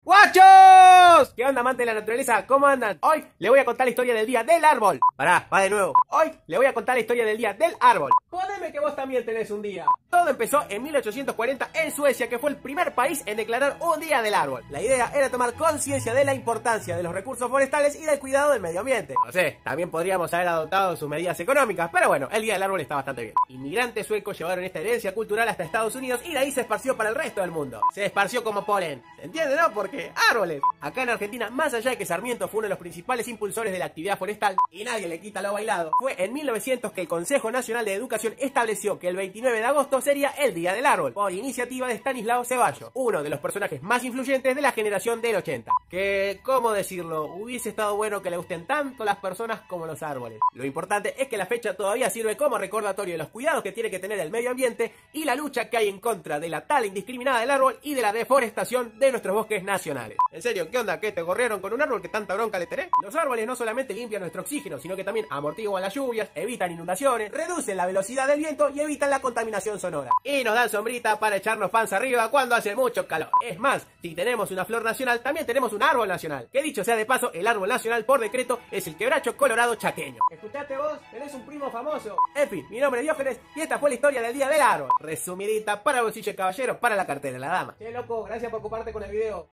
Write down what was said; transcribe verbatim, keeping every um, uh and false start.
¡Guachos! ¿Qué onda, amante de la naturaleza? ¿Cómo andan? Hoy le voy a contar la historia del día del árbol. Pará, va de nuevo. Hoy le voy a contar la historia del día del árbol. Jódeme que vos también tenés un día. Todo empezó en mil ochocientos cuarenta en Suecia, que fue el primer país en declarar un día del árbol. La idea era tomar conciencia de la importancia de los recursos forestales y del cuidado del medio ambiente. No sé, también podríamos haber adoptado sus medidas económicas, pero bueno, el día del árbol está bastante bien. Inmigrantes suecos llevaron esta herencia cultural hasta Estados Unidos y de ahí se esparció para el resto del mundo. Se esparció como polen. ¿Se entiende, no? Porque árboles. Acá en Argentina, más allá de que Sarmiento fue uno de los principales impulsores de la actividad forestal, y nadie le quita lo bailado, fue en mil novecientos que el Consejo Nacional de Educación estableció que el veintinueve de agosto sería el Día del Árbol, por iniciativa de Stanislao Ceballos, uno de los personajes más influyentes de la generación del ochenta. Que, ¿cómo decirlo? Hubiese estado bueno que le gusten tanto las personas como los árboles. Lo importante es que la fecha todavía sirve como recordatorio de los cuidados que tiene que tener el medio ambiente y la lucha que hay en contra de la tala indiscriminada del árbol y de la deforestación de nuestros bosques nacionales. En serio, ¿qué onda? ¿Qué te corrieron con un árbol que tanta bronca le tenés? Los árboles no solamente limpian nuestro oxígeno, sino que también amortiguan las lluvias, evitan inundaciones, reducen la velocidad del viento y evitan la contaminación sonora. Y nos dan sombrita para echarnos panza arriba cuando hace mucho calor. Es más, si tenemos una flor nacional, también tenemos un árbol nacional. Que dicho sea de paso, el árbol nacional por decreto es el quebracho colorado chaqueño. ¿Escuchaste vos? Tenés un primo famoso. En fin, mi nombre es Diógenes y esta fue la historia del Día del Árbol. Resumidita para el bolsillo de caballero, para la cartera de la dama. Che, loco, gracias por ocuparte con el video.